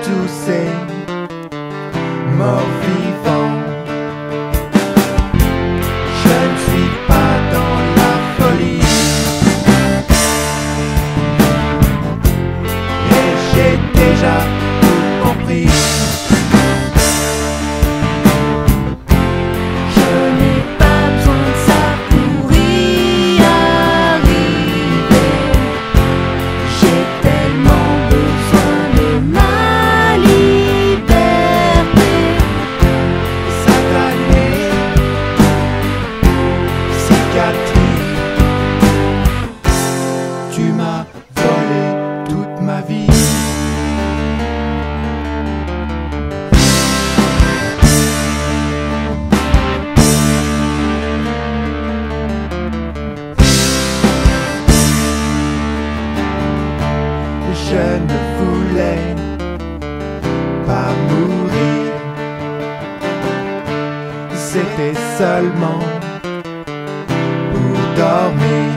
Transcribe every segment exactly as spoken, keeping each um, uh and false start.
tous ces morts vivants. Je ne suis pas dans la folie et j'ai déjà tout compris. Tu m'as volé toute ma vie. Je ne voulais pas mourir, c'était seulement pour dormir.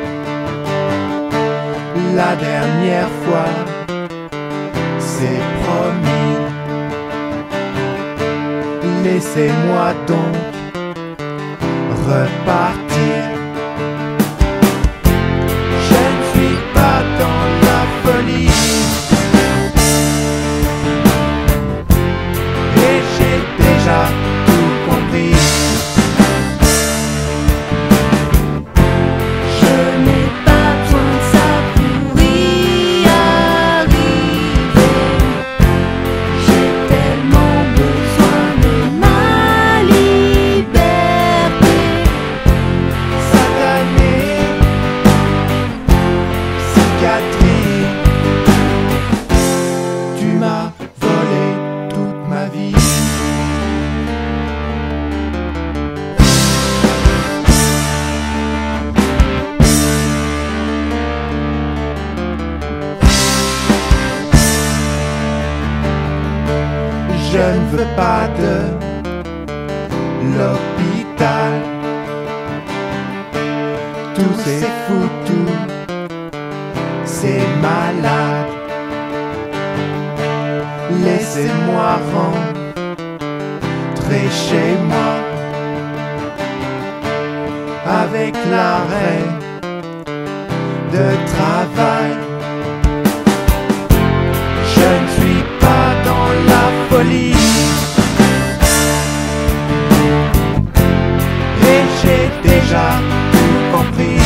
La dernière fois, c'est promis. Laissez-moi donc repartir. Je ne suis pas dans la folie et j'ai déjà tout compris. Tu m'as volé toute ma vie. Je ne veux pas de l'hôpital. Tout c'est foutu, c'est malade. Laissez-moi rentrer chez moi avec l'arrêt de travail. Je ne suis pas dans la folie et j'ai déjà tout compris.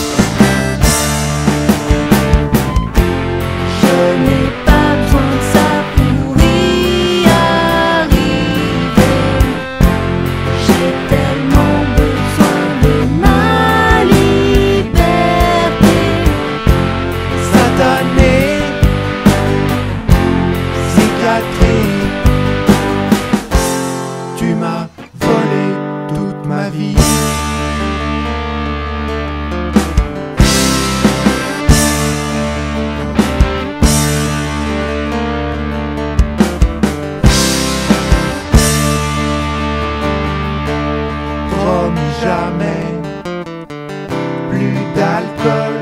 Je n'ai pas besoin de ça pour y arriver. J'ai tellement besoin de ma liberté. Satanée, psychiatrie, tu m'as volé toute ma vie. Promis jamais plus d'alcool.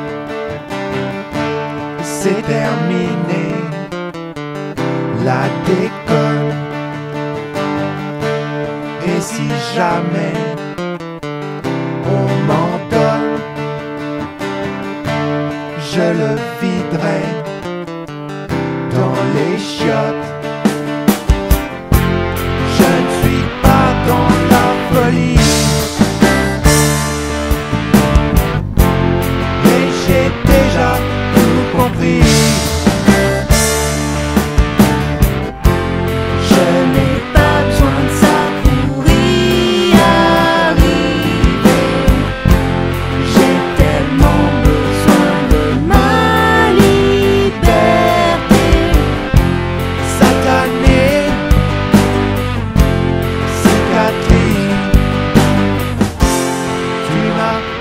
C'est terminé, la décolle. Et si jamais on m'en donne, je le viderai dans les chiottes. Je ne suis pas dans la folie et j'ai déjà tout compris. Je n'ai pas besoin de ça pour y arriver. J'ai tellement besoin de ma liberté. Satanée, psychiatrie, tu m'as